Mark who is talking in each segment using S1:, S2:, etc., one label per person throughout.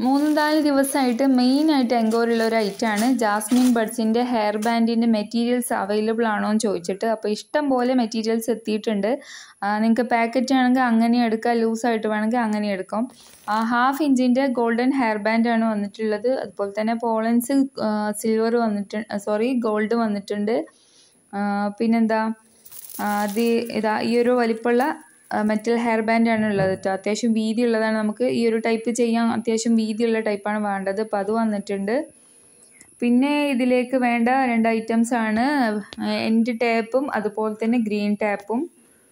S1: 3-4 ദിവസമായിട്ട് മെയിനായിട്ട് എൻക്വയറിയുള്ള ഒരു ഐറ്റമാണ് ജാസ്മിൻ ബഡ്സിൻ്റെ ഹെയർ ബാൻഡിൻ്റെ മെറ്റീരിയൽസ് അവൈലബിൾ ആണോ എന്ന് ചോദിച്ചിട്ട്. അപ്പോൾ ഇഷ്ടം പോലെ മെറ്റീരിയൽസ് എത്തിയിട്ടുണ്ട്. നിങ്ങൾക്ക് പാക്കറ്റ് വേണമെങ്കിൽ അങ്ങനെ എടുക്കാം, ലൂസായിട്ട് വേണമെങ്കിൽ അങ്ങനെ എടുക്കാം. 1/2 ഇഞ്ചിൻ്റെ ഗോൾഡൻ ഹെയർ ബാൻഡാണ് വന്നിട്ടുള്ളത്. അതുപോലെ തന്നെ പോളൻസ് സിൽവർ ഗോൾഡ് വന്നിട്ടുണ്ട്. പിന്നെന്താ ഇതാ ഈ ഒരു വലിപ്പമുള്ള മെറ്റൽ ഹെയർ ബാൻഡാണ് ഉള്ളത് കേട്ടോ. അത്യാവശ്യം വീതിയുള്ളതാണ്. നമുക്ക് ഈ ഒരു ടൈപ്പ് ചെയ്യാൻ അത്യാവശ്യം വീതിയുള്ള ടൈപ്പാണ് വേണ്ടത്. അപ്പോൾ അത് വന്നിട്ടുണ്ട്. പിന്നെ ഇതിലേക്ക് വേണ്ട 2 ഐറ്റംസ് ആണ് എൻഡ് ടാപ്പും അതുപോലെ തന്നെ ഗ്രീൻ ടാപ്പും.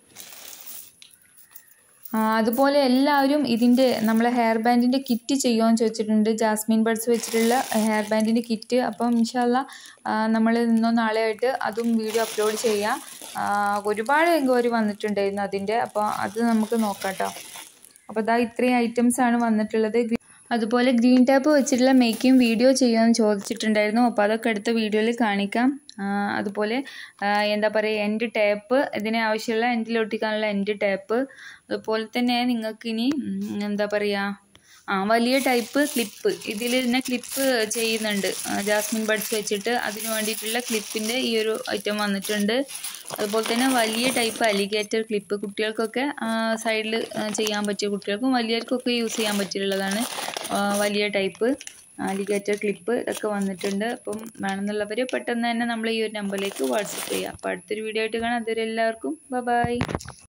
S1: അതുപോലെ എല്ലാവരും ഇതിൻ്റെ നമ്മളെ ഹെയർ ബാൻഡിൻ്റെ കിറ്റ് ചെയ്യുമെന്ന് ചോദിച്ചിട്ടുണ്ട്. ജാസ്മിൻ ബഡ്സ് വെച്ചിട്ടുള്ള ഹെയർ ബാൻഡിൻ്റെ കിറ്റ്. അപ്പം ഇൻഷാല്ലാ നമ്മൾ ഇന്നോ നാളെ ആയിട്ട് അതും വീഡിയോ അപ്ലോഡ് ചെയ്യാം. ഒരുപാട് എൻക്വയറി വന്നിട്ടുണ്ടായിരുന്നു അതിൻ്റെ. അപ്പോൾ അത് നമുക്ക് നോക്കാം കേട്ടോ. അപ്പോൾ ഇതാ ഇത്രയും ഐറ്റംസാണ് വന്നിട്ടുള്ളത്. അതുപോലെ ഗ്രീൻ ടാപ്പ് വെച്ചിട്ടുള്ള മേക്കിംഗ് വീഡിയോ ചെയ്യുമെന്ന് ചോദിച്ചിട്ടുണ്ടായിരുന്നു. അപ്പോൾ അതൊക്കെ അടുത്ത വീഡിയോയിൽ കാണിക്കാം. അതുപോലെ എന്താ പറയുക, എൻഡ് ടാപ്പ്, ഇതിന് ആവശ്യമുള്ള എൻഡിലൊട്ടിക്കാനുള്ള എൻഡ് ടാപ്പ്. അതുപോലെ തന്നെ നിങ്ങൾക്കിനി എന്താ പറയുക, വലിയ ടൈപ്പ് ക്ലിപ്പ്, ഇതിൽ തന്നെ ക്ലിപ്പ് ചെയ്യുന്നുണ്ട് ജാസ്മിൻ ബഡ്സ് വെച്ചിട്ട്. അതിന് വേണ്ടിയിട്ടുള്ള ക്ലിപ്പിൻ്റെ ഈ ഒരു ഐറ്റം വന്നിട്ടുണ്ട്. അതുപോലെ തന്നെ വലിയ ടൈപ്പ് അലിഗേറ്റർ ക്ലിപ്പ്, കുട്ടികൾക്കൊക്കെ സൈഡിൽ ചെയ്യാൻ പറ്റിയ, കുട്ടികൾക്കും വലിയവർക്കൊക്കെ യൂസ് ചെയ്യാൻ പറ്റിയിട്ടുള്ളതാണ് വലിയ ടൈപ്പ് അലിഗേറ്റർ ക്ലിപ്പ്. ഇതൊക്കെ വന്നിട്ടുണ്ട്. അപ്പം വേണമെന്നുള്ളവർ പെട്ടെന്ന് തന്നെ നമ്മൾ ഈ ഒരു നമ്പറിലേക്ക് വാട്സപ്പ് ചെയ്യുക. അപ്പോൾ അടുത്തൊരു വീഡിയോ ആയിട്ട് കാണാം. അതുവരെ എല്ലാവർക്കും ബൈ.